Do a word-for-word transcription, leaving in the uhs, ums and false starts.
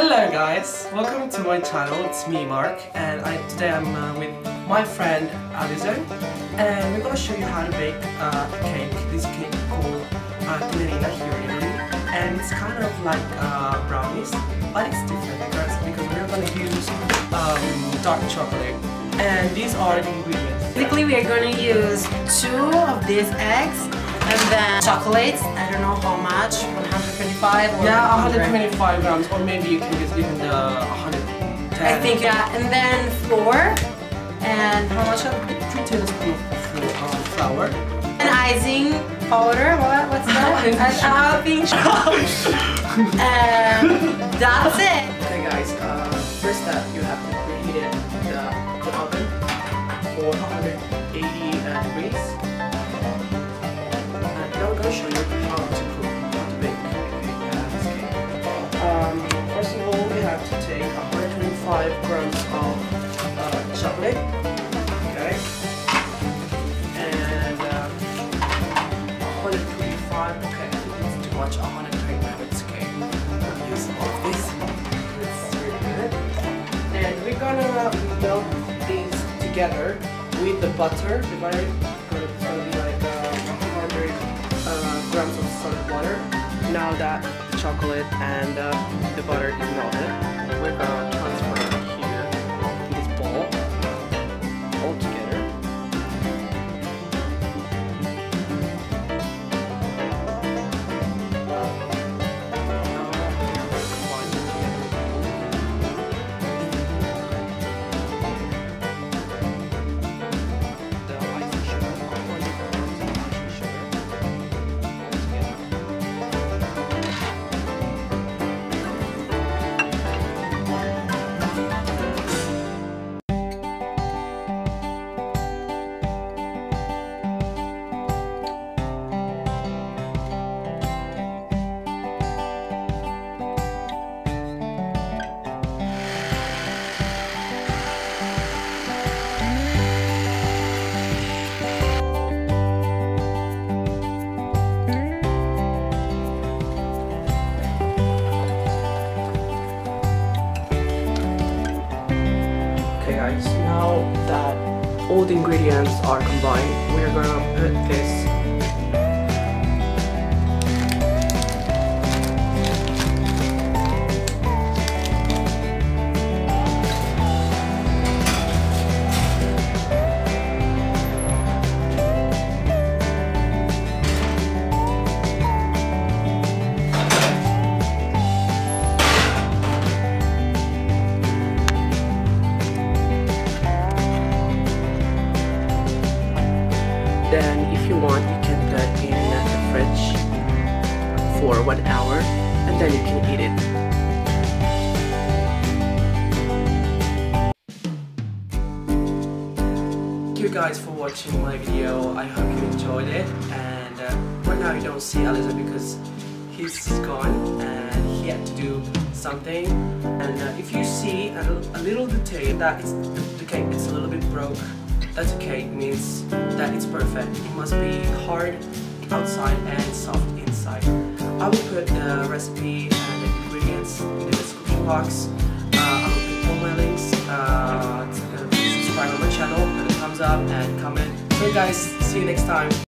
Hello guys, welcome to my channel. It's me, Mark, and I, today I'm uh, with my friend Alison, and we're gonna show you how to bake uh, a cake. This cake called uh, Tenerina here in Italy, and it's kind of like uh, brownies, but it's different because, because we're gonna use um, dark chocolate, and these are the ingredients. Basically, we are going to use two of these eggs and then chocolates. I don't know how much, one hundred twenty-five or Yeah, one one hundred. hundred twenty-five grams, or maybe you can use even the one hundred ten. I think, yeah. And then flour, and how much of two tablespoons of uh, flour. an icing powder. What? What's that? I, I think. And that's it. Okay guys, uh, first step, you have to preheat it, the, the oven for one hundred eighty uh, degrees. And now I'm going to show you how to cook, how to bake uh, this cake. Um, first of all, we have to take one hundred twenty-five grams of uh, chocolate. Okay. And um, one hundred twenty-five, okay, I think it's too much, one hundred twenty grams, it's okay. We'll use all of this. It's really good. And we're gonna melt these together with the butter. The butter is gonna be like uh, one hundred uh, grams of solid water. Now that the chocolate and uh, the butter is melted, we're gonna transfer it here in this bowl all together. Okay guys, now that all the ingredients are combined, we're gonna put this Then if you want, you can put it in the fridge for one hour and then you can eat it. Thank you guys for watching my video. I hope you enjoyed it. And uh, right now you don't see Alison because he's gone and he had to do something. And uh, if you see a, a little detail that it's, the, the cake is a little bit broke, that's okay, it means that it's perfect. It must be hard outside and soft inside. I will put the recipe and the ingredients in the description box. Uh, I will put all my links. Uh, subscribe on my channel, put a thumbs up and comment. So guys, see you next time.